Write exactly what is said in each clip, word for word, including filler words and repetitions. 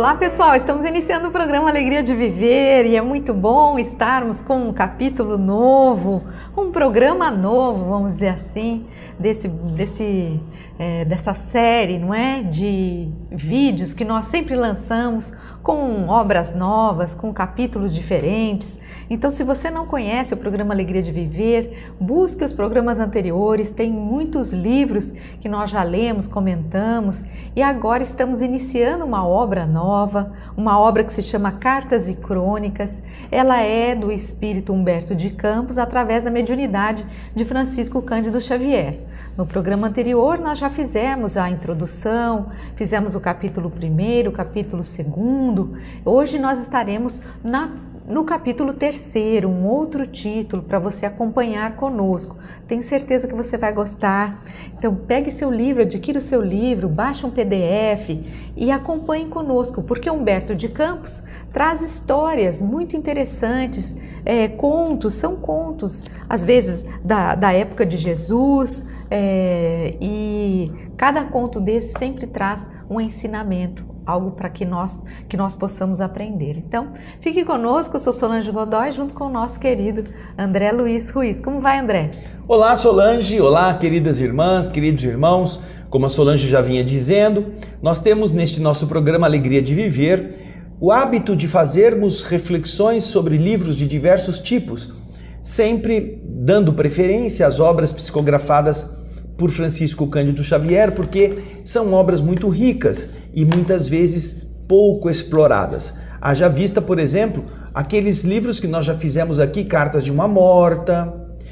Olá pessoal, estamos iniciando o programa Alegria de Viver e é muito bom estarmos com um capítulo novo, um programa novo, vamos dizer assim, desse, desse, é, dessa série, não é? De vídeos que nós sempre lançamos com obras novas, com capítulos diferentes. Então, se você não conhece o programa Alegria de Viver, busque os programas anteriores, tem muitos livros que nós já lemos, comentamos, e agora estamos iniciando uma obra nova, uma obra que se chama Cartas e Crônicas. Ela é do espírito Humberto de Campos, através da mediunidade de Francisco Cândido Xavier. No programa anterior, nós já fizemos a introdução, fizemos o capítulo primeiro, o capítulo segundo. Hoje nós estaremos na no capítulo terceiro, um outro título para você acompanhar conosco. Tenho certeza que você vai gostar. Então pegue seu livro, adquira o seu livro, baixe um P D F e acompanhe conosco, porque Humberto de Campos traz histórias muito interessantes, é, contos, são contos, às vezes da, da época de Jesus, é, e cada conto desse sempre traz um ensinamento, algo para que nós, que nós possamos aprender. Então, fique conosco, eu sou Solange Godoy, junto com o nosso querido André Luiz Ruiz. Como vai, André? Olá, Solange. Olá, queridas irmãs, queridos irmãos. Como a Solange já vinha dizendo, nós temos neste nosso programa Alegria de Viver o hábito de fazermos reflexões sobre livros de diversos tipos, sempre dando preferência às obras psicografadas por Francisco Cândido Xavier, porque são obras muito ricas e muitas vezes pouco exploradas. Haja vista, por exemplo, aqueles livros que nós já fizemos aqui, Cartas de uma Morta,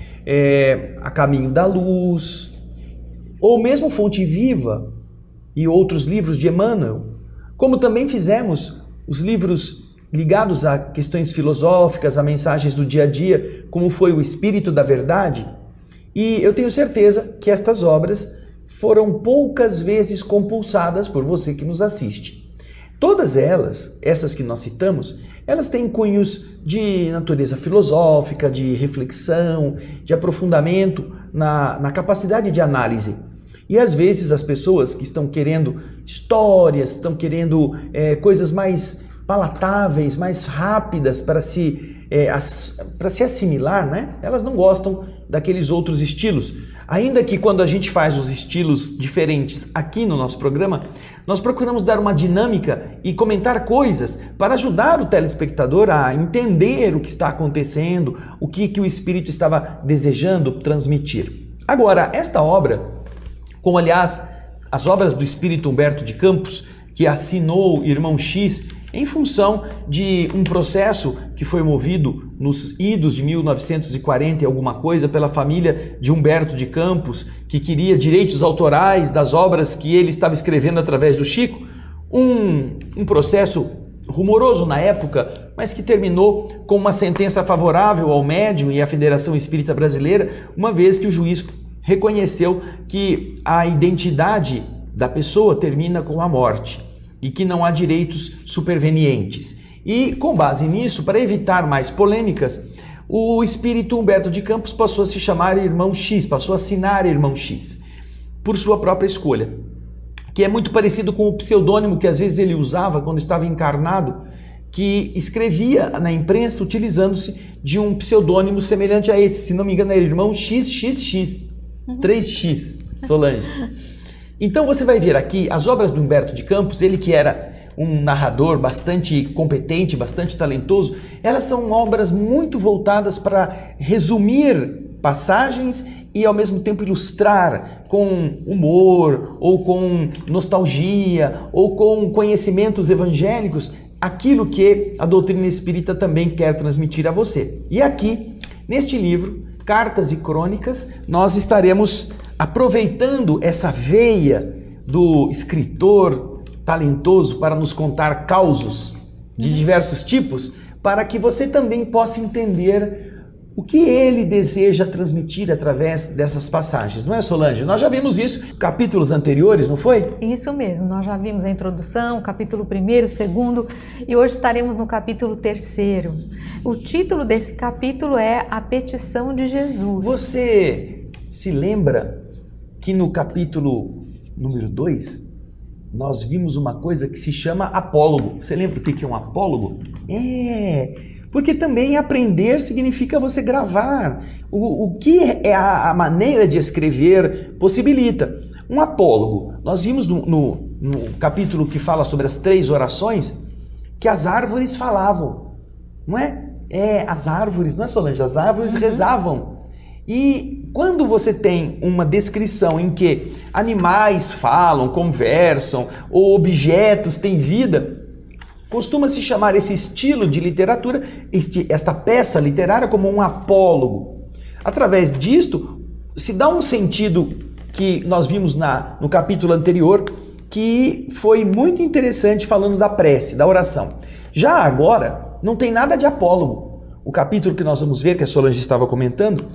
é, A Caminho da Luz, ou mesmo Fonte Viva e outros livros de Emmanuel, como também fizemos os livros ligados a questões filosóficas, a mensagens do dia a dia, como foi o Espírito da Verdade. E eu tenho certeza que estas obras foram poucas vezes compulsadas por você que nos assiste. Todas elas, essas que nós citamos, elas têm cunhos de natureza filosófica, de reflexão, de aprofundamento na, na capacidade de análise. E às vezes as pessoas que estão querendo histórias, estão querendo é, coisas mais palatáveis, mais rápidas para se, é, as, para se assimilar, né? Elas não gostam daqueles outros estilos. Ainda que quando a gente faz os estilos diferentes aqui no nosso programa, nós procuramos dar uma dinâmica e comentar coisas para ajudar o telespectador a entender o que está acontecendo, o que, que o Espírito estava desejando transmitir. Agora, esta obra, como aliás as obras do Espírito Humberto de Campos, que assinou o Irmão X, em função de um processo que foi movido nos idos de mil novecentos e quarenta e alguma coisa pela família de Humberto de Campos, que queria direitos autorais das obras que ele estava escrevendo através do Chico, um, um processo rumoroso na época, mas que terminou com uma sentença favorável ao médium e à Federação Espírita Brasileira, uma vez que o juiz reconheceu que a identidade da pessoa termina com a morte e que não há direitos supervenientes. E, com base nisso, para evitar mais polêmicas, o espírito Humberto de Campos passou a se chamar Irmão X, passou a assinar Irmão X, por sua própria escolha, que é muito parecido com o pseudônimo que às vezes ele usava quando estava encarnado, que escrevia na imprensa utilizando-se de um pseudônimo semelhante a esse, se não me engano era Irmão X X X, três X, Solange. Então você vai ver aqui as obras do Humberto de Campos, ele que era um narrador bastante competente, bastante talentoso, elas são obras muito voltadas para resumir passagens e ao mesmo tempo ilustrar com humor, ou com nostalgia, ou com conhecimentos evangélicos, aquilo que a doutrina espírita também quer transmitir a você. E aqui, neste livro, Cartas e Crônicas, nós estaremos aproveitando essa veia do escritor talentoso para nos contar causos de diversos tipos, para que você também possa entender o que ele deseja transmitir através dessas passagens. Não é, Solange? Nós já vimos isso em capítulos anteriores, não foi? Isso mesmo, nós já vimos a introdução, o capítulo primeiro, segundo, e hoje estaremos no capítulo terceiro. O título desse capítulo é A Petição de Jesus. Você se lembra que no capítulo número dois, nós vimos uma coisa que se chama apólogo. Você lembra o que é um apólogo? É, porque também aprender significa você gravar. O, o que é a, a maneira de escrever possibilita. Um apólogo, nós vimos no, no, no capítulo que fala sobre as três orações, que as árvores falavam, não é? É, as árvores, não é, Solange? As árvores uhum. rezavam. E quando você tem uma descrição em que animais falam, conversam, ou objetos têm vida, costuma-se chamar esse estilo de literatura, este, esta peça literária, como um apólogo. Através disto, se dá um sentido que nós vimos na, no capítulo anterior, que foi muito interessante falando da prece, da oração. Já agora, não tem nada de apólogo. O capítulo que nós vamos ver, que a Solange estava comentando,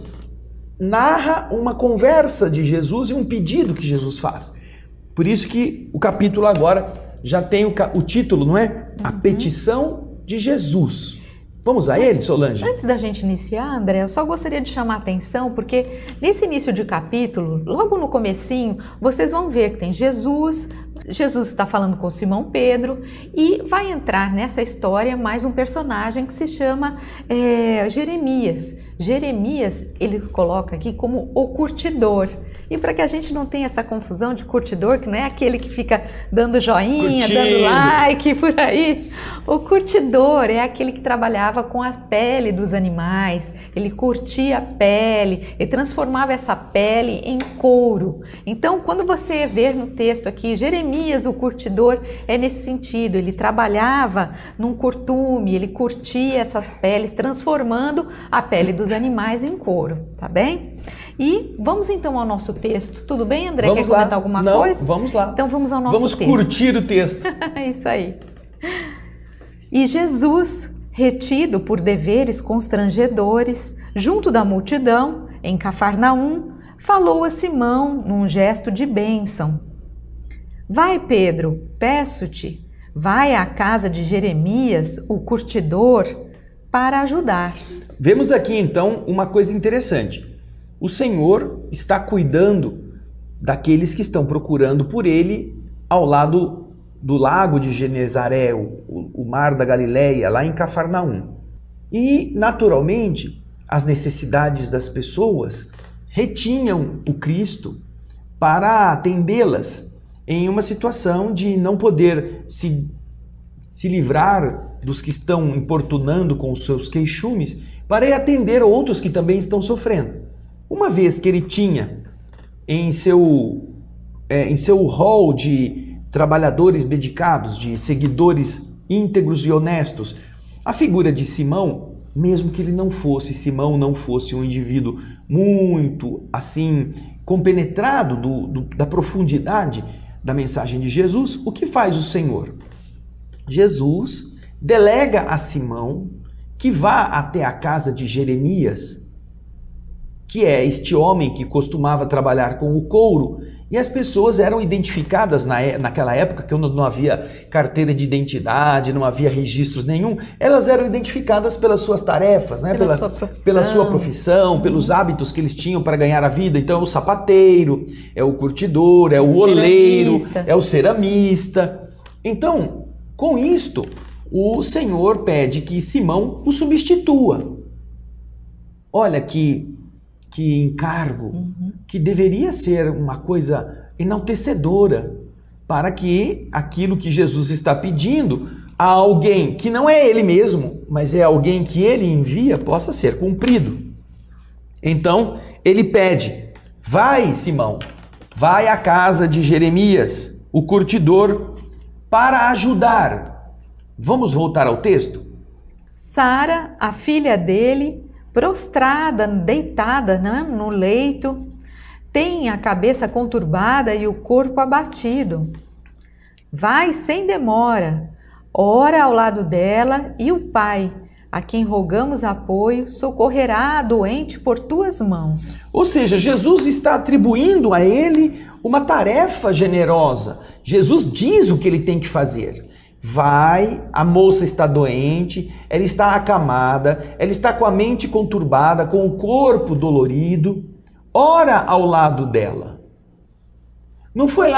narra uma conversa de Jesus e um pedido que Jesus faz. Por isso que o capítulo agora já tem o, o título, não é? A petição de Jesus. Vamos a Mas, ele, Solange? Antes da gente iniciar, André, eu só gostaria de chamar a atenção, porque nesse início de capítulo, logo no comecinho, vocês vão ver que tem Jesus, Jesus está falando com Simão Pedro, e vai entrar nessa história mais um personagem que se chama é, Jeremias. Jeremias, ele coloca aqui como o curtidor. E para que a gente não tenha essa confusão de curtidor, que não é aquele que fica dando joinha, Curtindo. dando like por aí. O curtidor é aquele que trabalhava com a pele dos animais, ele curtia a pele e transformava essa pele em couro. Então, quando você vê no texto aqui, Jeremias, o curtidor, é nesse sentido, ele trabalhava num curtume, ele curtia essas peles, transformando a pele dos animais em couro, tá bem? E vamos então ao nosso texto. Tudo bem, André? Vamos Quer lá. comentar alguma Não, coisa? Vamos lá. Então vamos ao nosso vamos texto. Vamos curtir o texto. Isso aí. E Jesus, retido por deveres constrangedores, junto da multidão, em Cafarnaum, falou a Simão num gesto de bênção. Vai, Pedro, peço-te, vai à casa de Jeremias, o curtidor, para ajudar. Vemos aqui então uma coisa interessante. O Senhor está cuidando daqueles que estão procurando por Ele ao lado do lago de Genezaré, o, o mar da Galileia, lá em Cafarnaum. E, naturalmente, as necessidades das pessoas retinham o Cristo para atendê-las em uma situação de não poder se, se livrar dos que estão importunando com os seus queixumes para atender outros que também estão sofrendo. Uma vez que ele tinha em seu, é, em seu hall de trabalhadores dedicados, de seguidores íntegros e honestos, a figura de Simão, mesmo que ele não fosse, Simão não fosse um indivíduo muito assim compenetrado do, do, da profundidade da mensagem de Jesus, o que faz o Senhor? Jesus delega a Simão que vá até a casa de Jeremias, que é este homem que costumava trabalhar com o couro, e as pessoas eram identificadas na, naquela época, que não havia carteira de identidade, não havia registros nenhum, elas eram identificadas pelas suas tarefas, né? pela, pela, sua profissão. pela sua profissão, uhum. pelos hábitos que eles tinham para ganhar a vida. Então é o sapateiro, é o curtidor, é o, o oleiro, ceramista. é o ceramista. Então, com isto, o Senhor pede que Simão o substitua. Olha que... que encargo, uhum. que deveria ser uma coisa enaltecedora para que aquilo que Jesus está pedindo a alguém que não é ele mesmo, mas é alguém que ele envia, possa ser cumprido. Então, ele pede, vai, Simão, vai à casa de Jeremias, o curtidor, para ajudar. Vamos voltar ao texto? Sara, a filha dele, prostrada, deitada, né, no leito, tem a cabeça conturbada e o corpo abatido. Vai sem demora, ora ao lado dela, e o pai, a quem rogamos apoio, socorrerá a doente por tuas mãos. Ou seja, Jesus está atribuindo a ele uma tarefa generosa. Jesus diz o que ele tem que fazer. Vai, a moça está doente, ela está acamada, ela está com a mente conturbada, com o corpo dolorido. Ora ao lado dela. Não foi lá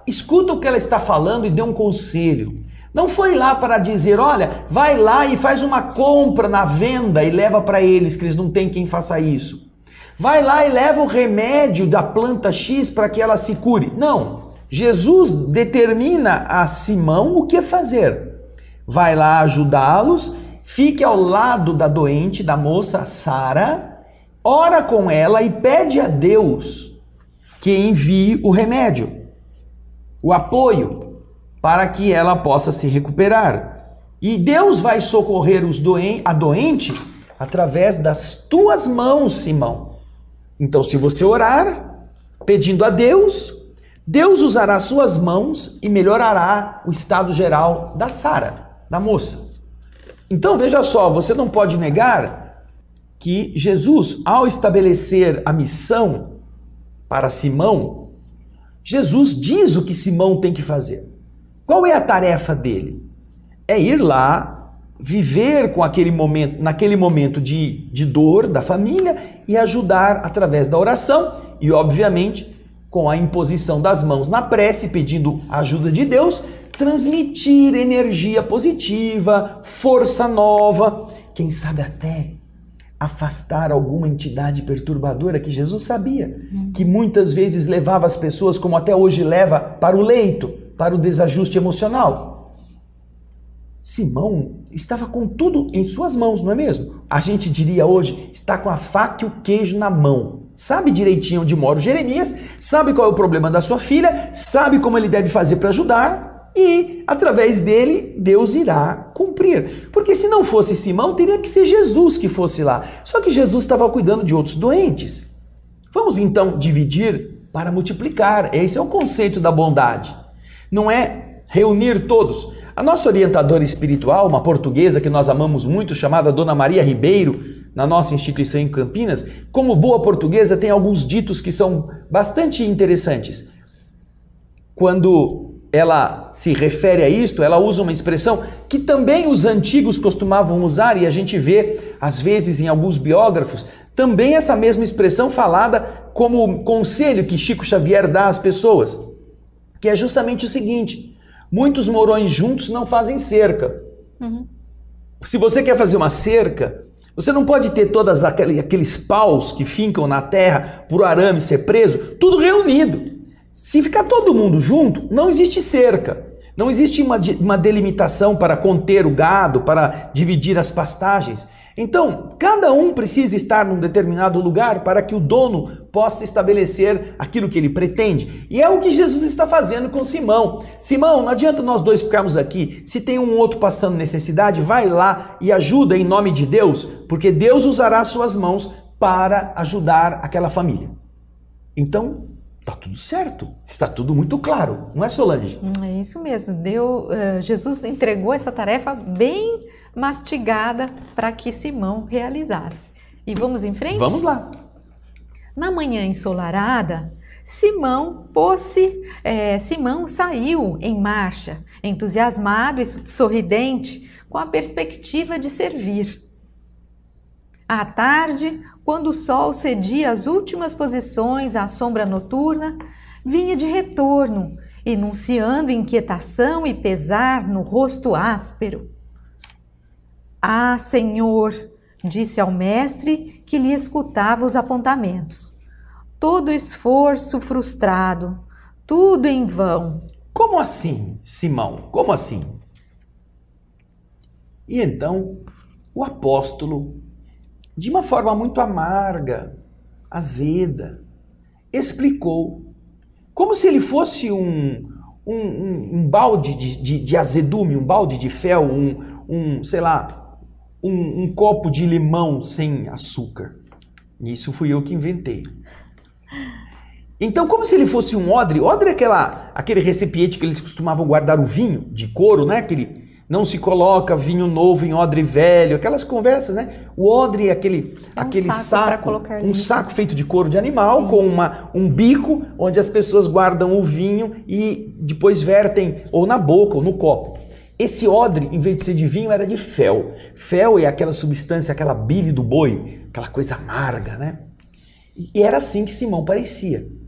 escuta o que ela está falando e dê um conselho. Não foi lá para dizer, olha, vai lá e faz uma compra na venda e leva para eles, que eles não têm quem faça isso. Vai lá e leva o remédio da planta X para que ela se cure. Não, Jesus determina a Simão o que fazer. Vai lá ajudá-los, fique ao lado da doente, da moça Sara, ora com ela e pede a Deus que envie o remédio, o apoio, para que ela possa se recuperar. E Deus vai socorrer os doen- a doente através das tuas mãos, Simão. Então, se você orar, pedindo a Deus, Deus usará suas mãos e melhorará o estado geral da Sara, da moça. Então, veja só, você não pode negar que Jesus, ao estabelecer a missão para Simão, Jesus diz o que Simão tem que fazer. Qual é a tarefa dele? É ir lá, viver com aquele momento, naquele momento de, de dor da família e ajudar através da oração e, obviamente, com a imposição das mãos na prece, pedindo a ajuda de Deus, transmitir energia positiva, força nova, quem sabe até afastar alguma entidade perturbadora que Jesus sabia, que muitas vezes levava as pessoas, como até hoje leva, para o leito, para o desajuste emocional. Simão estava com tudo em suas mãos, não é mesmo? A gente diria hoje, está com a faca e o queijo na mão. Sabe direitinho onde mora o Jeremias, sabe qual é o problema da sua filha, sabe como ele deve fazer para ajudar e, através dele, Deus irá cumprir. Porque se não fosse Simão, teria que ser Jesus que fosse lá. Só que Jesus estava cuidando de outros doentes. Vamos então dividir para multiplicar. Esse é o conceito da bondade. Não é reunir todos. A nossa orientadora espiritual, uma portuguesa que nós amamos muito, chamada Dona Maria Ribeiro, na nossa instituição em Campinas, como boa portuguesa, tem alguns ditos que são bastante interessantes. Quando ela se refere a isto, ela usa uma expressão que também os antigos costumavam usar, e a gente vê, às vezes, em alguns biógrafos, também essa mesma expressão falada como conselho que Chico Xavier dá às pessoas, que é justamente o seguinte: muitos morões juntos não fazem cerca. Uhum. Se você quer fazer uma cerca, você não pode ter todos aqueles paus que fincam na terra por arame ser preso, tudo reunido. Se ficar todo mundo junto, não existe cerca. Não existe uma, uma delimitação para conter o gado, para dividir as pastagens. Então, cada um precisa estar num determinado lugar para que o dono possa estabelecer aquilo que ele pretende. E é o que Jesus está fazendo com Simão. Simão, não adianta nós dois ficarmos aqui. Se tem um outro passando necessidade, vai lá e ajuda em nome de Deus, porque Deus usará suas mãos para ajudar aquela família. Então, está tudo certo. Está tudo muito claro. Não é, Solange? É isso mesmo. Deu, uh, Jesus entregou essa tarefa bem mastigada para que Simão realizasse. E vamos em frente? Vamos lá. Na manhã ensolarada, Simão pôs-se, é, Simão saiu em marcha, entusiasmado e sorridente, com a perspectiva de servir. À tarde, quando o sol cedia as últimas posições à sombra noturna, vinha de retorno, enunciando inquietação e pesar no rosto áspero. Ah, Senhor, disse ao mestre que lhe escutava os apontamentos. Todo esforço frustrado, tudo em vão. Como assim, Simão? Como assim? E então, o apóstolo, de uma forma muito amarga, azeda, explicou, como se ele fosse um, um, um, um balde de, de, de azedume, um balde de fel, um, um sei lá, Um, um copo de limão sem açúcar. Isso fui eu que inventei. Então, como se ele fosse um odre. Odre é aquela, aquele recipiente que eles costumavam guardar o vinho de couro, né? Aquele, não se coloca vinho novo em odre velho, aquelas conversas, né? O odre é aquele, é um aquele saco, saco um saco feito de couro de animal, Sim. com uma, um bico onde as pessoas guardam o vinho e depois vertem ou na boca ou no copo. Esse odre, em vez de ser de vinho, era de fel. Fel é aquela substância, aquela bile do boi, aquela coisa amarga, né? E era assim que Simão parecia.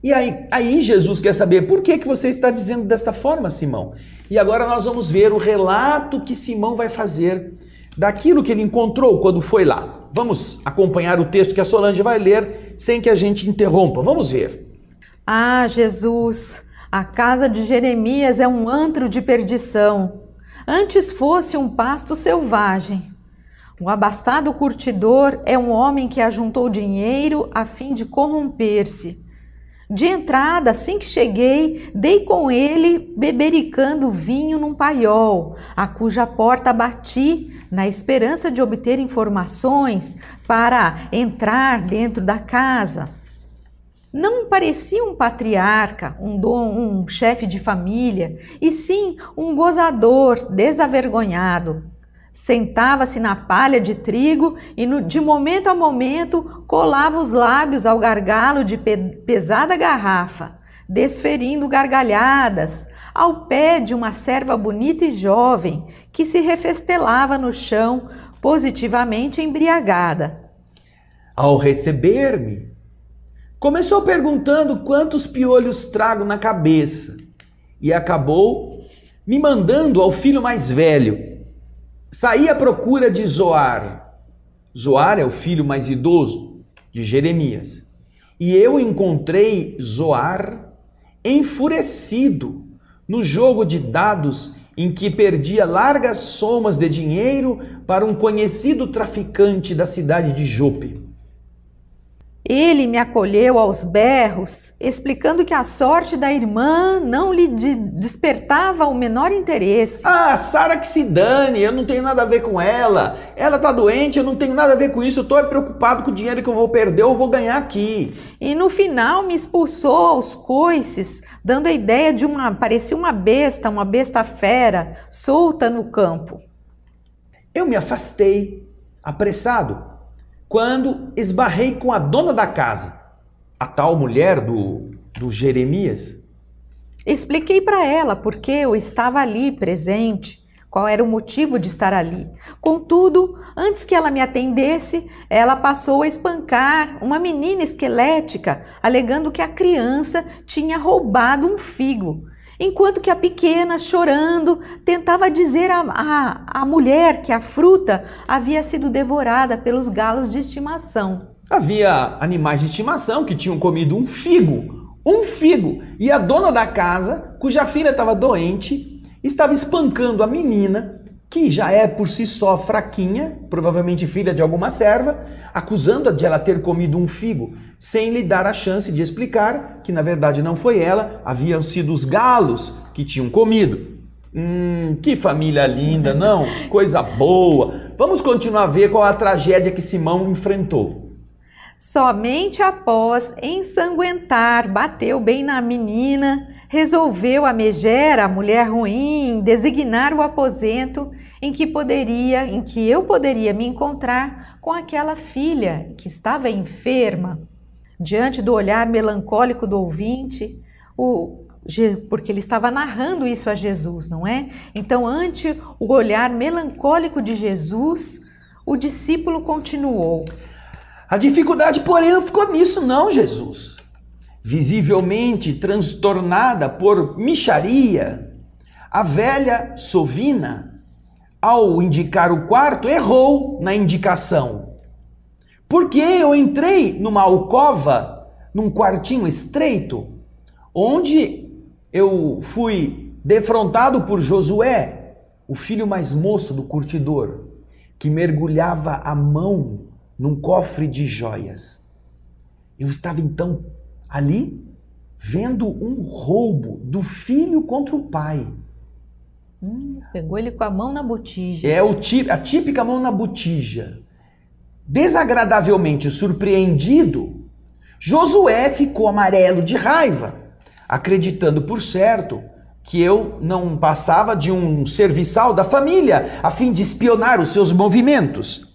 E aí, aí Jesus quer saber por que, que você está dizendo desta forma, Simão. E agora nós vamos ver o relato que Simão vai fazer daquilo que ele encontrou quando foi lá. Vamos acompanhar o texto que a Solange vai ler sem que a gente interrompa. Vamos ver. Ah, Jesus, a casa de Jeremias é um antro de perdição. Antes fosse um pasto selvagem. O abastado curtidor é um homem que ajuntou dinheiro a fim de corromper-se. De entrada, assim que cheguei, dei com ele bebericando vinho num paiol, a cuja porta bati, na esperança de obter informações para entrar dentro da casa. Não parecia um patriarca, um, dom, um chefe de família, e sim um gozador desavergonhado. Sentava-se na palha de trigo e no, de momento a momento colava os lábios ao gargalo de pe, pesada garrafa, desferindo gargalhadas, ao pé de uma serva bonita e jovem que se refestelava no chão, positivamente embriagada. Ao receber-me, começou perguntando quantos piolhos trago na cabeça e acabou me mandando ao filho mais velho. Saí à procura de Zoar. Zoar é o filho mais idoso de Jeremias. E eu encontrei Zoar enfurecido no jogo de dados em que perdia largas somas de dinheiro para um conhecido traficante da cidade de Jope. Ele me acolheu aos berros, explicando que a sorte da irmã não lhe de despertava o menor interesse. Ah, Sara que se dane, eu não tenho nada a ver com ela. Ela tá doente, eu não tenho nada a ver com isso. Eu tô preocupado com o dinheiro que eu vou perder, eu vou ganhar aqui. E no final me expulsou aos coices, dando a ideia de uma, parecia uma besta, uma besta fera, solta no campo. Eu me afastei, apressado, quando esbarrei com a dona da casa, a tal mulher do, do Jeremias. Expliquei para ela porque eu estava ali presente, qual era o motivo de estar ali. Contudo, antes que ela me atendesse, ela passou a espancar uma menina esquelética, alegando que a criança tinha roubado um figo, enquanto que a pequena, chorando, tentava dizer à, à, à mulher que a fruta havia sido devorada pelos galos de estimação. Havia animais de estimação que tinham comido um figo, um figo, e a dona da casa, cuja filha estava doente, estava espancando a menina, que já é por si só fraquinha, provavelmente filha de alguma serva, acusando-a de ela ter comido um figo, sem lhe dar a chance de explicar que na verdade não foi ela, haviam sido os galos que tinham comido. Hum, que família linda, não? Coisa boa. Vamos continuar a ver qual a tragédia que Simão enfrentou. Somente após ensanguentar, bateu bem na menina, resolveu a megera, a mulher ruim, designar o aposento em que poderia, em que eu poderia me encontrar com aquela filha que estava enferma. Diante do olhar melancólico do ouvinte, o, porque ele estava narrando isso a Jesus, não é? Então, ante o olhar melancólico de Jesus, o discípulo continuou. A dificuldade, porém, não ficou nisso, não, Jesus. Visivelmente transtornada por mixaria, a velha Sovina, ao indicar o quarto, errou na indicação. Porque eu entrei numa alcova, num quartinho estreito, onde eu fui defrontado por Josué, o filho mais moço do curtidor, que mergulhava a mão num cofre de joias. Eu estava então ali, vendo um roubo do filho contra o pai. Hum, pegou ele com a mão na botija. É o, a típica mão na botija. Desagradavelmente surpreendido, Josué ficou amarelo de raiva, acreditando por certo que eu não passava de um serviçal da família a fim de espionar os seus movimentos.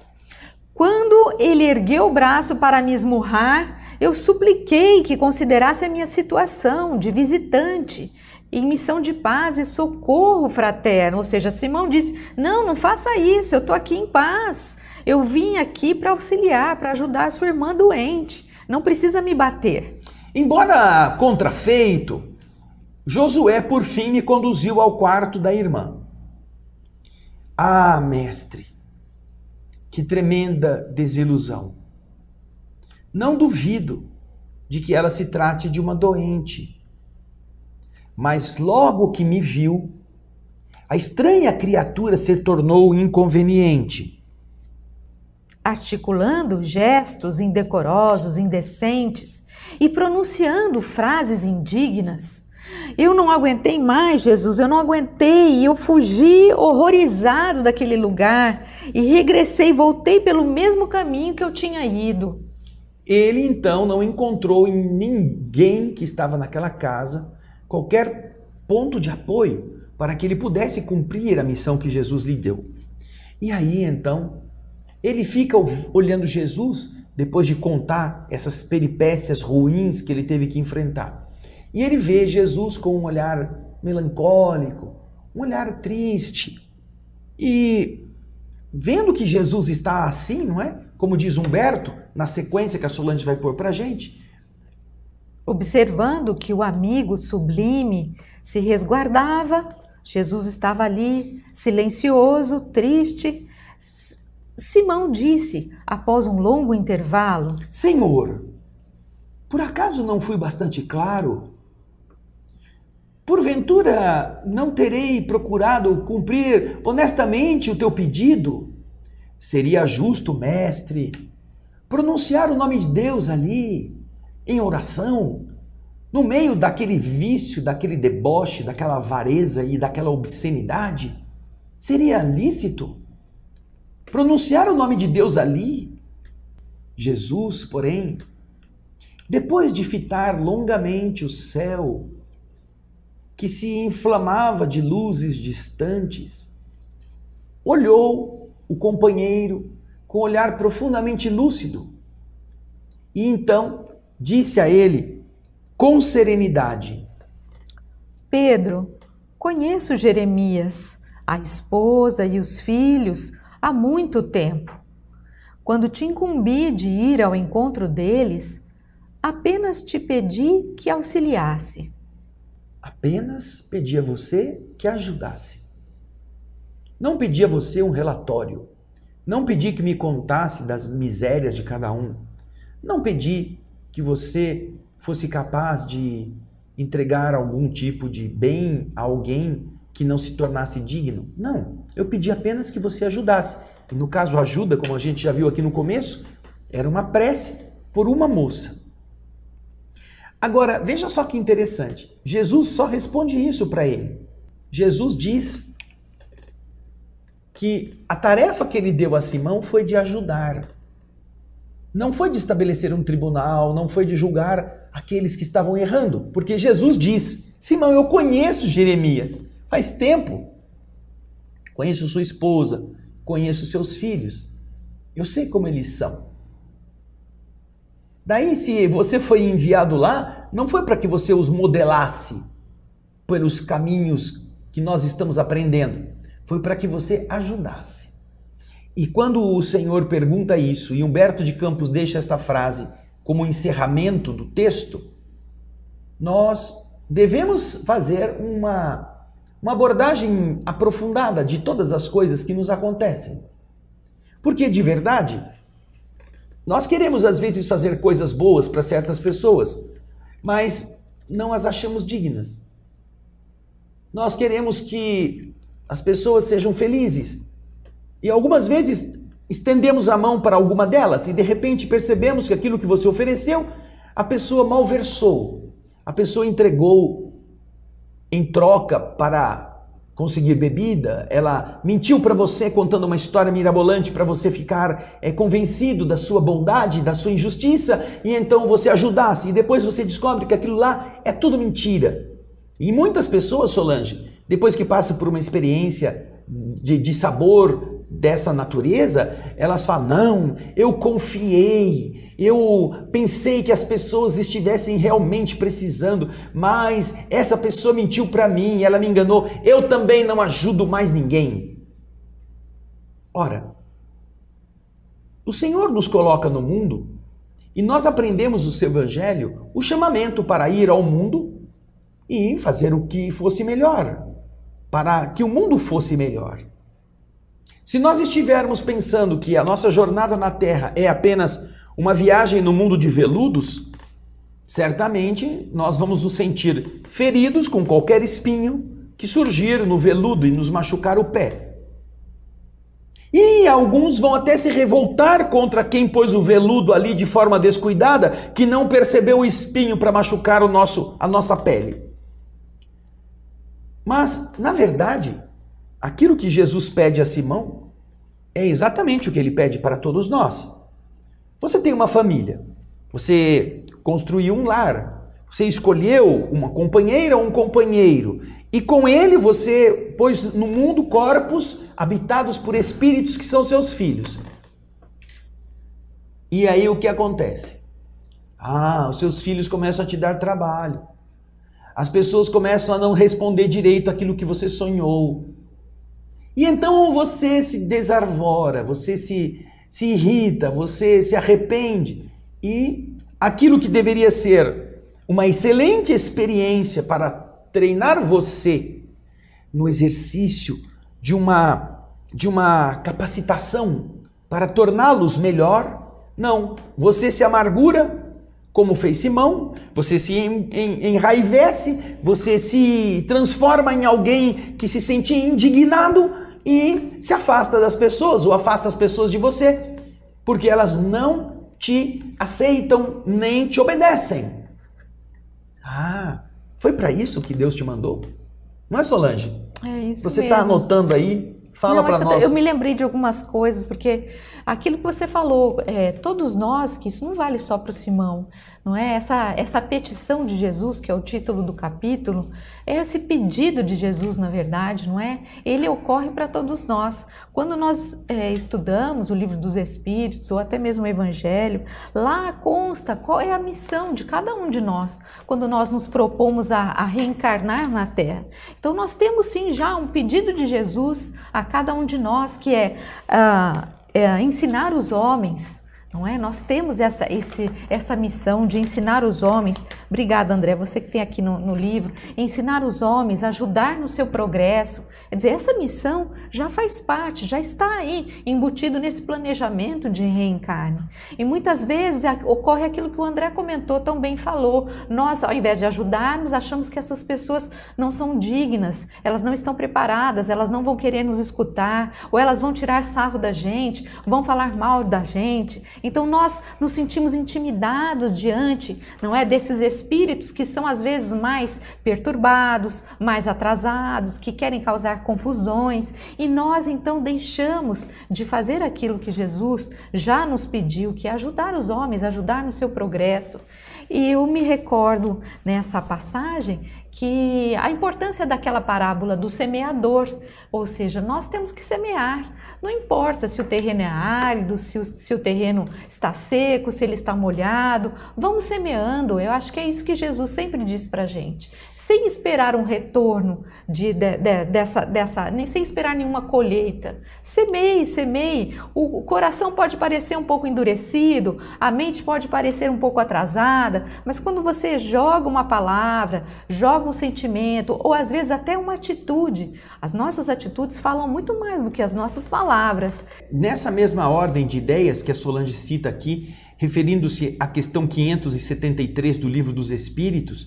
Quando ele ergueu o braço para me esmurrar, eu supliquei que considerasse a minha situação de visitante em missão de paz e socorro fraterno. Ou seja, Simão disse, não, não faça isso, eu estou aqui em paz. Eu vim aqui para auxiliar, para ajudar a sua irmã doente. Não precisa me bater. Embora contrafeito, Josué por fim me conduziu ao quarto da irmã. Ah, mestre, que tremenda desilusão. Não duvido de que ela se trate de uma doente. Mas logo que me viu, a estranha criatura se tornou inconveniente. Articulando gestos indecorosos, indecentes e pronunciando frases indignas. Eu não aguentei mais, Jesus, eu não aguentei. Eu fugi horrorizado daquele lugar e regressei, voltei pelo mesmo caminho que eu tinha ido. Ele então não encontrou em ninguém que estava naquela casa qualquer ponto de apoio para que ele pudesse cumprir a missão que Jesus lhe deu. E aí então, ele fica olhando Jesus depois de contar essas peripécias ruins que ele teve que enfrentar. E ele vê Jesus com um olhar melancólico, um olhar triste. E vendo que Jesus está assim, não é? Como diz Humberto, na sequência que a Solange vai pôr para a gente. Observando que o amigo sublime se resguardava, Jesus estava ali, silencioso, triste. Simão disse, após um longo intervalo: Senhor, por acaso não fui bastante claro? Porventura não terei procurado cumprir honestamente o teu pedido? Seria justo, mestre, pronunciar o nome de Deus ali, em oração, no meio daquele vício, daquele deboche, daquela avareza e daquela obscenidade? Seria lícito pronunciar o nome de Deus ali? Jesus, porém, depois de fitar longamente o céu, que se inflamava de luzes distantes, olhou o companheiro com um olhar profundamente lúcido e então disse a ele com serenidade: Pedro, conheço Jeremias, a esposa e os filhos há muito tempo. Quando te incumbi de ir ao encontro deles, apenas te pedi que auxiliasse. Apenas pedi a você que ajudasse. Não pedi a você um relatório. Não pedi que me contasse das misérias de cada um. Não pedi que você fosse capaz de entregar algum tipo de bem a alguém que não se tornasse digno. Não, eu pedi apenas que você ajudasse. E no caso, ajuda, como a gente já viu aqui no começo, era uma prece por uma moça. Agora, veja só que interessante. Jesus só responde isso para ele. Jesus diz que a tarefa que ele deu a Simão foi de ajudar. Não foi de estabelecer um tribunal, não foi de julgar aqueles que estavam errando. Porque Jesus diz: Simão, eu conheço Jeremias, faz tempo. Conheço sua esposa, conheço seus filhos. Eu sei como eles são. Daí, se você foi enviado lá, não foi para que você os modelasse pelos caminhos que nós estamos aprendendo. Foi para que você ajudasse. E quando o Senhor pergunta isso, e Humberto de Campos deixa esta frase como encerramento do texto, nós devemos fazer uma, uma abordagem aprofundada de todas as coisas que nos acontecem. Porque, de verdade, nós queremos às vezes fazer coisas boas para certas pessoas, mas não as achamos dignas. Nós queremos que as pessoas sejam felizes e algumas vezes estendemos a mão para alguma delas e de repente percebemos que aquilo que você ofereceu, a pessoa malversou, a pessoa entregou em troca para conseguir bebida, ela mentiu para você contando uma história mirabolante para você ficar é, convencido da sua bondade, da sua injustiça, e então você ajudasse, e depois você descobre que aquilo lá é tudo mentira. E muitas pessoas, Solange, depois que passam por uma experiência de, de sabor dessa natureza, elas falam: não, eu confiei, eu pensei que as pessoas estivessem realmente precisando, mas essa pessoa mentiu para mim, ela me enganou, eu também não ajudo mais ninguém. Ora, o Senhor nos coloca no mundo E nós aprendemos o seu evangelho, o chamamento para ir ao mundo e fazer o que fosse melhor, para que o mundo fosse melhor. Se nós estivermos pensando que a nossa jornada na Terra é apenas uma viagem no mundo de veludos, certamente nós vamos nos sentir feridos com qualquer espinho que surgir no veludo e nos machucar o pé. E alguns vão até se revoltar contra quem pôs o veludo ali de forma descuidada, que não percebeu o espinho para machucar o nosso, a nossa pele. Mas, na verdade, aquilo que Jesus pede a Simão é exatamente o que ele pede para todos nós. Você tem uma família, você construiu um lar, você escolheu uma companheira ou um companheiro, e com ele você pôs no mundo corpos habitados por espíritos que são seus filhos. E aí o que acontece? Ah, os seus filhos começam a te dar trabalho. As pessoas começam a não responder direito aquilo que você sonhou. E então você se desarvora, você se, se irrita, você se arrepende. E aquilo que deveria ser uma excelente experiência para treinar você no exercício de uma, de uma capacitação para torná-los melhor, não. Você se amargura, como fez Simão, você se enraivece, você se transforma em alguém que se sente indignado e se afasta das pessoas, ou afasta as pessoas de você, porque elas não te aceitam nem te obedecem. Ah, foi para isso que Deus te mandou? Não é, Solange? É isso Você mesmo. está anotando aí? Fala para é nós. Eu me lembrei de algumas coisas, porque aquilo que você falou, é, todos nós, que isso não vale só para o Simão, não é? Essa, essa petição de Jesus, que é o título do capítulo, é esse pedido de Jesus, na verdade, não é? Ele ocorre para todos nós. Quando nós é, estudamos o livro dos Espíritos, ou até mesmo o Evangelho, lá consta qual é a missão de cada um de nós, quando nós nos propomos a, a reencarnar na Terra. Então nós temos sim já um pedido de Jesus a cada um de nós, que é, uh, é ensinar os homens, não é? Nós temos essa, esse, essa missão de ensinar os homens. Obrigada, André, você que tem aqui no, no livro. Ensinar os homens, ajudar no seu progresso. Quer dizer, essa missão já faz parte, já está aí, embutido nesse planejamento de reencarne. E muitas vezes ocorre aquilo que o André comentou, tão bem falou. Nós, ao invés de ajudarmos, achamos que essas pessoas não são dignas, elas não estão preparadas, elas não vão querer nos escutar, ou elas vão tirar sarro da gente, vão falar mal da gente. Então nós nos sentimos intimidados diante, não é, desses espíritos que são às vezes mais perturbados, mais atrasados, que querem causar confusões, e nós então deixamos de fazer aquilo que Jesus já nos pediu, que é ajudar os homens, ajudar no seu progresso. E eu me recordo nessa passagem que a importância daquela parábola do semeador, ou seja, nós temos que semear, não importa se o terreno é árido, se o, se o terreno está seco, se ele está molhado, vamos semeando. Eu acho que é isso que Jesus sempre diz para a gente, sem esperar um retorno de, de, de, dessa, dessa, nem sem esperar nenhuma colheita. Semeie, semeie. O, o coração pode parecer um pouco endurecido, a mente pode parecer um pouco atrasada, mas quando você joga uma palavra, joga um sentimento, ou às vezes até uma atitude, as nossas atitudes falam muito mais do que as nossas palavras. Nessa mesma ordem de ideias que a Solange cita aqui, referindo-se à questão quinhentos e setenta e três do Livro dos Espíritos,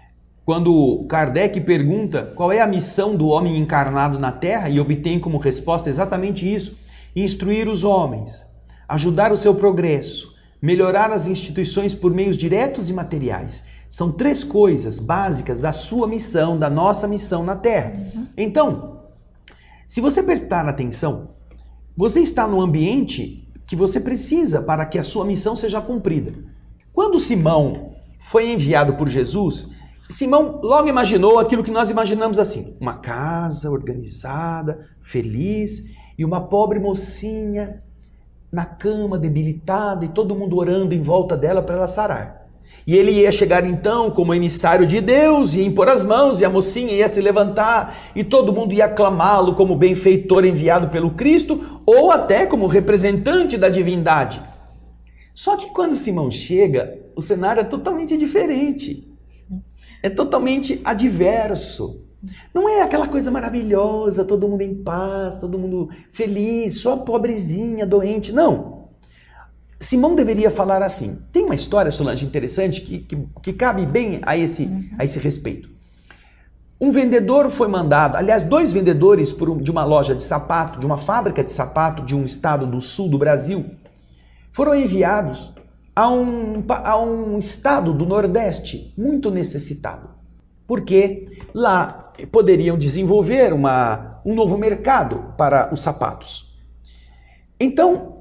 quando Kardec pergunta qual é a missão do homem encarnado na Terra, e obtém como resposta exatamente isso: instruir os homens, ajudar o seu progresso, melhorar as instituições por meios diretos e materiais. São três coisas básicas da sua missão, da nossa missão na Terra. Uhum. Então, se você prestar atenção, você está no ambiente que você precisa para que a sua missão seja cumprida. Quando Simão foi enviado por Jesus, Simão logo imaginou aquilo que nós imaginamos assim: uma casa organizada, feliz, e uma pobre mocinha na cama, debilitada, e todo mundo orando em volta dela para ela sarar. E ele ia chegar então como emissário de Deus, ia impor as mãos, e a mocinha ia se levantar, e todo mundo ia aclamá-lo como benfeitor enviado pelo Cristo, ou até como representante da divindade. Só que quando Simão chega, o cenário é totalmente diferente. É totalmente adverso. Não é aquela coisa maravilhosa, todo mundo em paz, todo mundo feliz, só a pobrezinha, doente. Não. Simão deveria falar assim. Tem uma história, Solange, interessante que, que, que cabe bem a esse, a esse respeito. Um vendedor foi mandado, aliás, dois vendedores por um, de uma loja de sapato, de uma fábrica de sapato de um estado do sul do Brasil, foram enviados a um, a um estado do Nordeste muito necessitado. Porque lá poderiam desenvolver uma, um novo mercado para os sapatos. Então,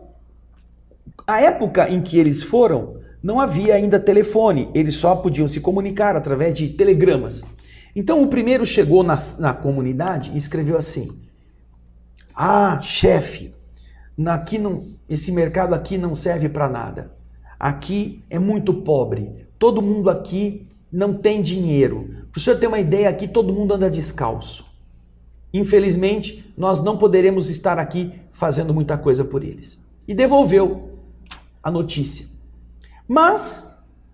a época em que eles foram, não havia ainda telefone, eles só podiam se comunicar através de telegramas. Então o primeiro chegou na, na comunidade e escreveu assim: ah, chefe, aqui não, esse mercado aqui não serve para nada. Aqui é muito pobre, todo mundo aqui não tem dinheiro. Para o senhor ter uma ideia, aqui todo mundo anda descalço. Infelizmente, nós não poderemos estar aqui fazendo muita coisa por eles. E devolveu a notícia. Mas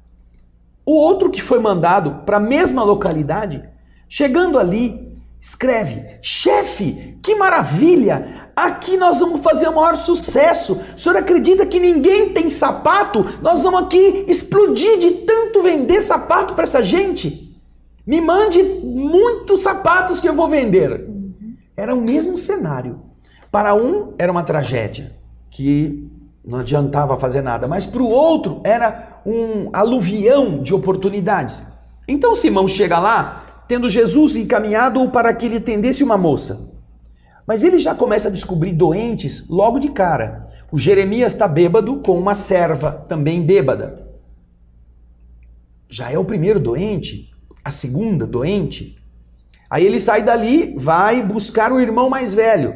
o outro que foi mandado para a mesma localidade, chegando ali, escreve: chefe, que maravilha! Aqui nós vamos fazer o maior sucesso. O senhor acredita que ninguém tem sapato? Nós vamos aqui explodir de tanto vender sapato para essa gente. Me mande muitos sapatos que eu vou vender. Era o mesmo cenário. Para um era uma tragédia, que não adiantava fazer nada, mas para o outro era um aluvião de oportunidades. Então Simão chega lá, tendo Jesus encaminhado para que ele atendesse uma moça. Mas ele já começa a descobrir doentes logo de cara. O Jeremias está bêbado com uma serva também bêbada. Já é o primeiro doente, a segunda doente. Aí ele sai dali, vai buscar o irmão mais velho.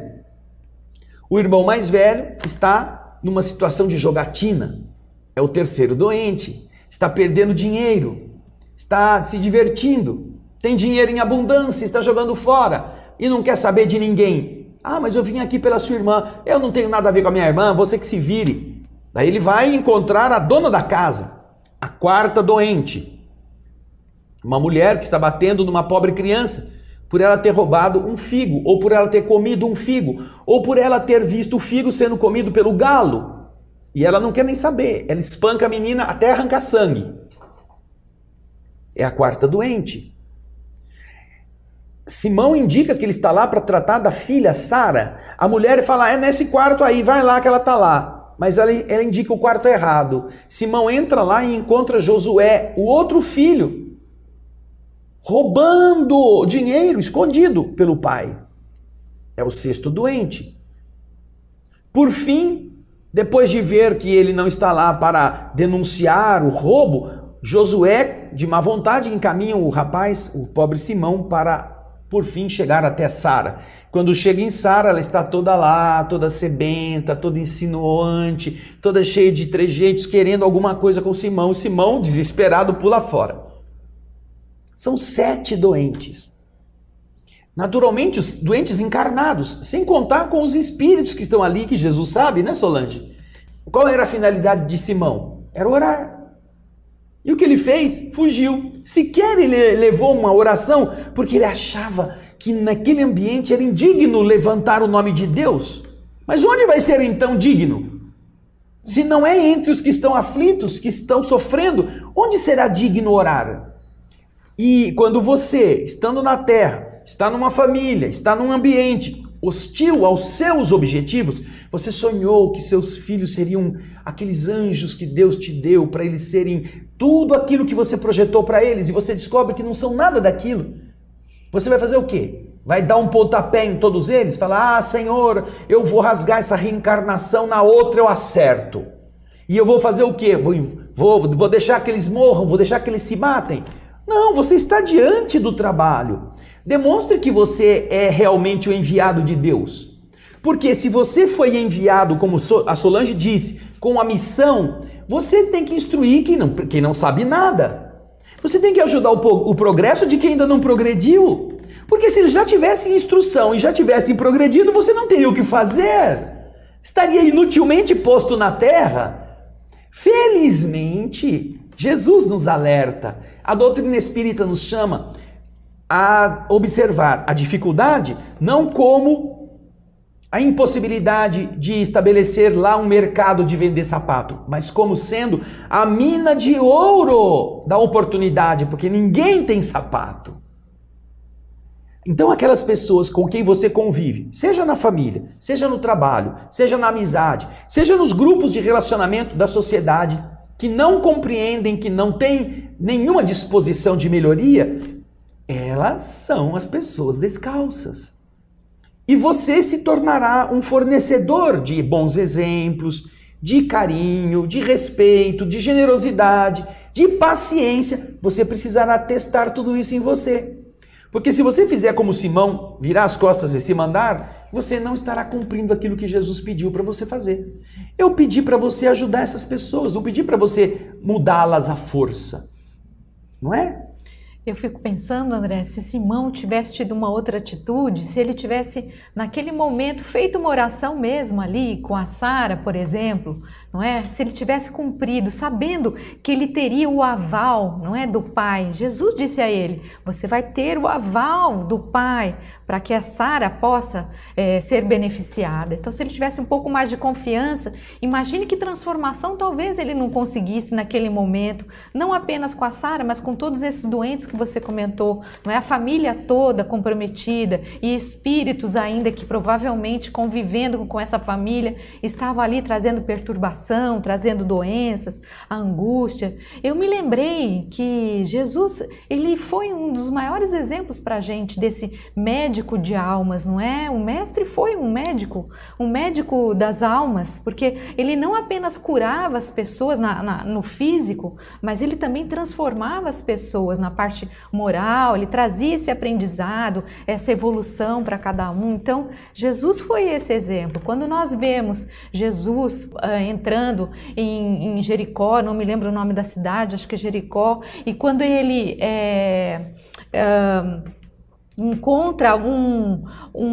O irmão mais velho está numa situação de jogatina. É o terceiro doente. Está perdendo dinheiro. Está se divertindo. Tem dinheiro em abundância, está jogando fora e não quer saber de ninguém. Ah, mas eu vim aqui pela sua irmã. Eu não tenho nada a ver com a minha irmã, você que se vire. Daí ele vai encontrar a dona da casa, a quarta doente. Uma mulher que está batendo numa pobre criança por ela ter roubado um figo, ou por ela ter comido um figo, ou por ela ter visto o figo sendo comido pelo galo. E ela não quer nem saber. Ela espanca a menina até arrancar sangue. É a quarta doente. Simão indica que ele está lá para tratar da filha Sara. A mulher fala: é nesse quarto aí, vai lá que ela está lá. Mas ela, ela indica o quarto errado. Simão entra lá e encontra Josué, o outro filho, roubando dinheiro escondido pelo pai. É o sexto doente. Por fim, depois de ver que ele não está lá para denunciar o roubo, Josué, de má vontade, encaminha o rapaz, o pobre Simão, para por fim chegar até Sara. Quando chega em Sara, ela está toda lá, toda sebenta, toda insinuante, toda cheia de trejeitos, querendo alguma coisa com Simão. Simão, desesperado, pula fora. São sete doentes. Naturalmente, os doentes encarnados, sem contar com os espíritos que estão ali, que Jesus sabe, né, Solange? Qual era a finalidade de Simão? Era orar. E o que ele fez? Fugiu. Sequer ele levou uma oração, porque ele achava que naquele ambiente era indigno levantar o nome de Deus. Mas onde vai ser então digno? Se não é entre os que estão aflitos, que estão sofrendo, onde será digno orar? E quando você, estando na terra, está numa família, está num ambiente hostil aos seus objetivos, você sonhou que seus filhos seriam aqueles anjos que Deus te deu para eles serem tudo aquilo que você projetou para eles, e você descobre que não são nada daquilo. Você vai fazer o quê? Vai dar um pontapé em todos eles? Falar: ah, Senhor, eu vou rasgar essa reencarnação, na outra eu acerto. E eu vou fazer o quê? Vou, vou, vou deixar que eles morram, vou deixar que eles se matem? Não, você está diante do trabalho. Demonstre que você é realmente o enviado de Deus. Porque se você foi enviado, como a Solange disse, com a missão, você tem que instruir quem não, quem não sabe nada. Você tem que ajudar o, o progresso de quem ainda não progrediu. Porque se eles já tivessem instrução e já tivessem progredido, você não teria o que fazer. Estaria inutilmente posto na terra. Felizmente, Jesus nos alerta, a doutrina espírita nos chama a observar a dificuldade não como a impossibilidade de estabelecer lá um mercado de vender sapato, mas como sendo a mina de ouro da oportunidade, porque ninguém tem sapato. Então aquelas pessoas com quem você convive, seja na família, seja no trabalho, seja na amizade, seja nos grupos de relacionamento da sociedade, que não compreendem, que não têm nenhuma disposição de melhoria, elas são as pessoas descalças. E você se tornará um fornecedor de bons exemplos, de carinho, de respeito, de generosidade, de paciência. Você precisará testar tudo isso em você. Porque se você fizer como Simão, virar as costas e se mandar, você não estará cumprindo aquilo que Jesus pediu para você fazer. Eu pedi para você ajudar essas pessoas, não pedi para você mudá-las à força. Não é? Eu fico pensando, André, se Simão tivesse tido uma outra atitude, se ele tivesse, naquele momento, feito uma oração mesmo ali, com a Sara, por exemplo, não é? Se ele tivesse cumprido, sabendo que ele teria o aval, não é, do Pai. Jesus disse a ele, você vai ter o aval do Pai para que a Sara possa é, ser beneficiada. Então, se ele tivesse um pouco mais de confiança, imagine que transformação talvez ele não conseguisse naquele momento, não apenas com a Sara, mas com todos esses doentes que você comentou, não é? A família toda comprometida e espíritos ainda que provavelmente convivendo com essa família estavam ali trazendo perturbação, trazendo doenças, a angústia. Eu me lembrei que Jesus, ele foi um dos maiores exemplos para a gente desse médico de almas, não é? O mestre foi um médico, um médico das almas, porque ele não apenas curava as pessoas na, na, no físico, mas ele também transformava as pessoas na parte moral, ele trazia esse aprendizado, essa evolução para cada um. Então, Jesus foi esse exemplo. Quando nós vemos Jesus uh, entrando em, em Jericó, não me lembro o nome da cidade, acho que é Jericó, e quando ele é, uh, encontra um,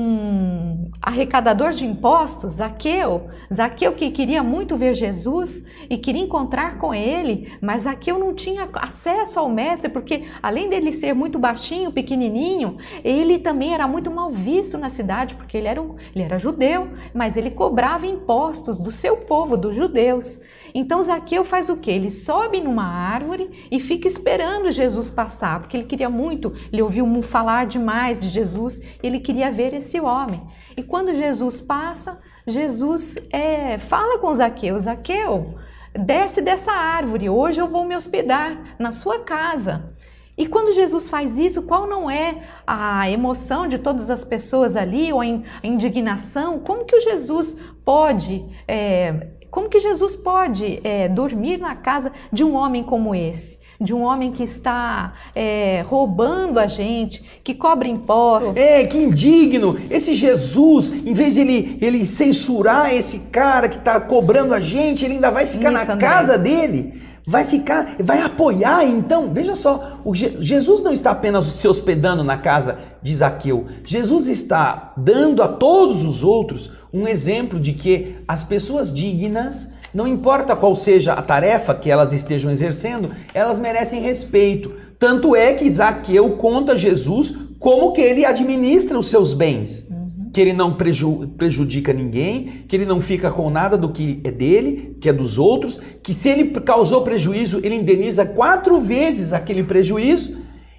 um arrecadador de impostos, Zaqueu, Zaqueu que queria muito ver Jesus e queria encontrar com ele, mas Zaqueu não tinha acesso ao mestre, porque além dele ser muito baixinho, pequenininho, ele também era muito mal visto na cidade, porque ele era, um, ele era judeu, mas ele cobrava impostos do seu povo, dos judeus. Então Zaqueu faz o quê? Ele sobe numa árvore e fica esperando Jesus passar, porque ele queria muito, ele ouviu falar demais de Jesus, ele queria ver esse homem. E quando Jesus passa, Jesus é, fala com Zaqueu, Zaqueu, desce dessa árvore, hoje eu vou me hospedar na sua casa. E quando Jesus faz isso, qual não é a emoção de todas as pessoas ali, ou a indignação? Como que o Jesus pode... É, Como que Jesus pode é, dormir na casa de um homem como esse? De um homem que está é, roubando a gente, que cobra impostos. É, que indigno! Esse Jesus, em vez de ele, ele censurar esse cara que está cobrando a gente, ele ainda vai ficar Isso, na André. casa dele. Vai ficar, vai apoiar então. Veja só, o Je- Jesus não está apenas se hospedando na casa de Zaqueu. Jesus está dando a todos os outros um exemplo de que as pessoas dignas, não importa qual seja a tarefa que elas estejam exercendo, elas merecem respeito. Tanto é que Zaqueu conta a Jesus como que ele administra os seus bens. Que ele não preju- prejudica ninguém, que ele não fica com nada do que é dele, que é dos outros, que se ele causou prejuízo, ele indeniza quatro vezes aquele prejuízo,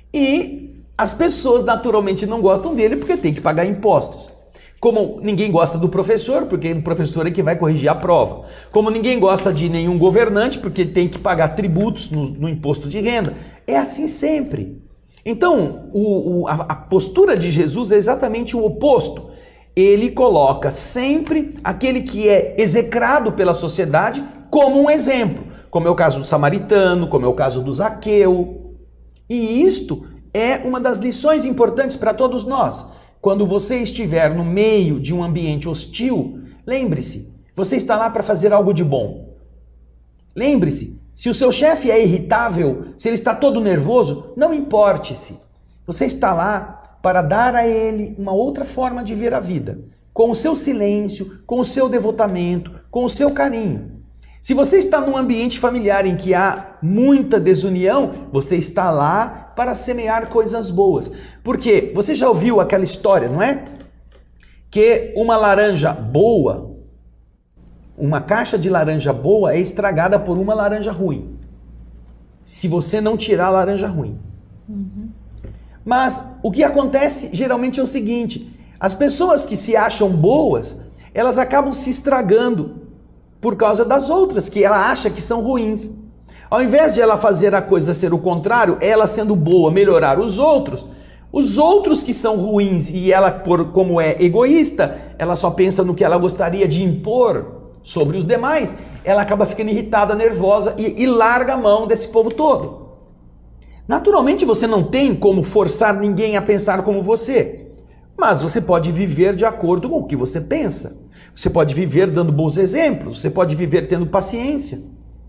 e as pessoas naturalmente não gostam dele porque tem que pagar impostos. Como ninguém gosta do professor, porque o professor é que vai corrigir a prova. Como ninguém gosta de nenhum governante, porque tem que pagar tributos no, no imposto de renda. É assim sempre. Então, o, o, a, a postura de Jesus é exatamente o oposto. Ele coloca sempre aquele que é execrado pela sociedade como um exemplo, como é o caso do samaritano, como é o caso do Zaqueu. E isto é uma das lições importantes para todos nós. Quando você estiver no meio de um ambiente hostil, lembre-se, você está lá para fazer algo de bom. Lembre-se, se o seu chefe é irritável, se ele está todo nervoso, não importe-se. Você está lá para dar a ele uma outra forma de ver a vida, com o seu silêncio, com o seu devotamento, com o seu carinho. Se você está num ambiente familiar em que há muita desunião, você está lá para semear coisas boas. Porque você já ouviu aquela história, não é? Que uma laranja boa, uma caixa de laranja boa é estragada por uma laranja ruim. Se você não tirar a laranja ruim. Uhum. Mas o que acontece geralmente é o seguinte, as pessoas que se acham boas, elas acabam se estragando por causa das outras, que ela acha que são ruins. Ao invés de ela fazer a coisa ser o contrário, ela sendo boa, melhorar os outros, os outros que são ruins e ela, por, como é egoísta, ela só pensa no que ela gostaria de impor sobre os demais, ela acaba ficando irritada, nervosa e, e larga a mão desse povo todo. Naturalmente você não tem como forçar ninguém a pensar como você, mas você pode viver de acordo com o que você pensa. Você pode viver dando bons exemplos, você pode viver tendo paciência.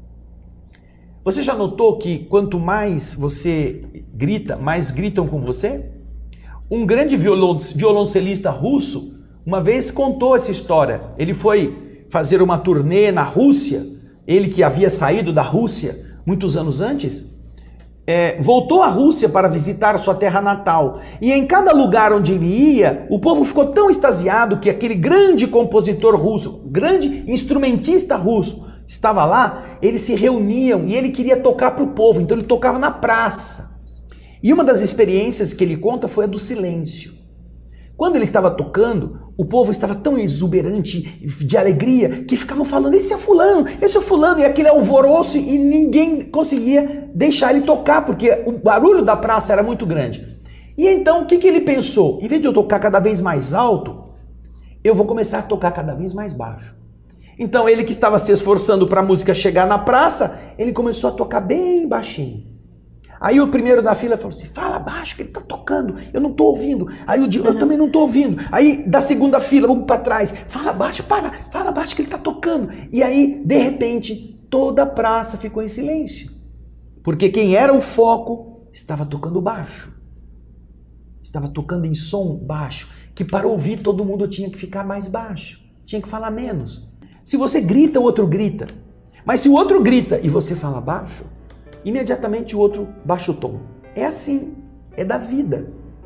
Você já notou que quanto mais você grita, mais gritam com você? Um grande violon, violoncelista russo uma vez contou essa história. Ele foi fazer uma turnê na Rússia, ele que havia saído da Rússia muitos anos antes, É, voltou à Rússia para visitar sua terra natal. E em cada lugar onde ele ia, o povo ficou tão extasiado que aquele grande compositor russo, grande instrumentista russo, estava lá, eles se reuniam e ele queria tocar para o povo, então ele tocava na praça. E uma das experiências que ele conta foi a do silêncio. Quando ele estava tocando, o povo estava tão exuberante de alegria que ficavam falando, esse é fulano, esse é fulano, e aquele alvoroço e ninguém conseguia deixar ele tocar, porque o barulho da praça era muito grande. E então, o que, que ele pensou? Em vez de eu tocar cada vez mais alto, eu vou começar a tocar cada vez mais baixo. Então, ele que estava se esforçando para a música chegar na praça, ele começou a tocar bem baixinho. Aí o primeiro da fila falou assim, fala baixo que ele está tocando, eu não estou ouvindo. Aí o de, eu também não estou ouvindo. Aí da segunda fila, vamos para trás, fala baixo, para, fala baixo que ele está tocando. E aí, de repente, toda a praça ficou em silêncio. Porque quem era o foco estava tocando baixo. Estava tocando em som baixo, que para ouvir todo mundo tinha que ficar mais baixo, tinha que falar menos. Se você grita, o outro grita. Mas se o outro grita e você fala baixo, imediatamente o outro baixa o tom. É assim, é da vida.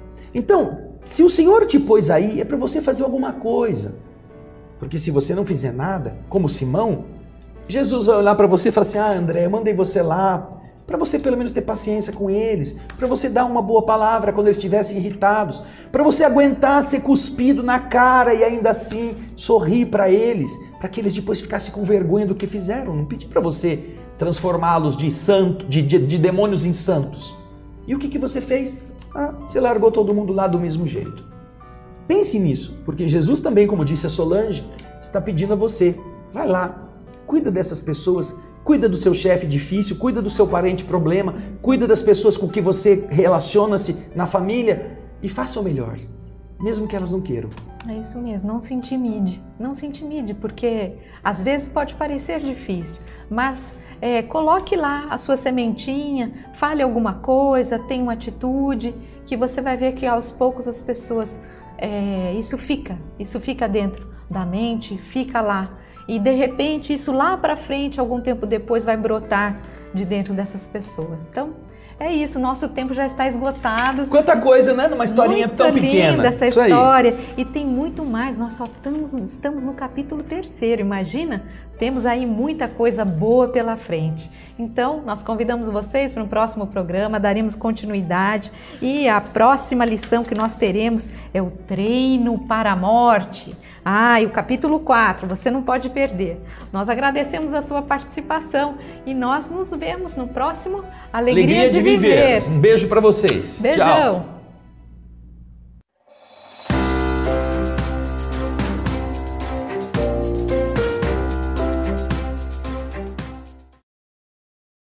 Então, se o Senhor te pôs aí, é para você fazer alguma coisa. Porque se você não fizer nada, como Simão, Jesus vai olhar para você e falar assim, ah, André, eu mandei você lá, para você pelo menos ter paciência com eles, para você dar uma boa palavra quando eles estivessem irritados, para você aguentar ser cuspido na cara e ainda assim sorrir para eles, para que eles depois ficassem com vergonha do que fizeram. Não pedi para você transformá-los de santo, de, de, de demônios em santos. E o que, que você fez? Ah, você largou todo mundo lá do mesmo jeito. Pense nisso, porque Jesus também, como disse a Solange, está pedindo a você, vai lá, cuida dessas pessoas, cuida do seu chefe difícil, cuida do seu parente problema, cuida das pessoas com que você relaciona-se na família e faça o melhor, mesmo que elas não queiram. É isso mesmo, não se intimide, não se intimide, porque às vezes pode parecer difícil, mas é, coloque lá a sua sementinha, fale alguma coisa, tenha uma atitude, que você vai ver que aos poucos as pessoas, é, isso fica, isso fica dentro da mente, fica lá. E de repente isso lá para frente, algum tempo depois, vai brotar de dentro dessas pessoas. Então, é isso, nosso tempo já está esgotado. Quanta coisa, né? Numa historinha muito tão pequena. Linda essa isso história. Aí. E tem muito mais, nós só estamos, estamos no capítulo terceiro, imagina? Temos aí muita coisa boa pela frente. Então, nós convidamos vocês para um próximo programa, daremos continuidade. E a próxima lição que nós teremos é o treino para a morte. Ah, e o capítulo quatro, você não pode perder. Nós agradecemos a sua participação e nós nos vemos no próximo Alegria, Alegria de, de viver. viver. Um beijo para vocês. Beijão. Tchau.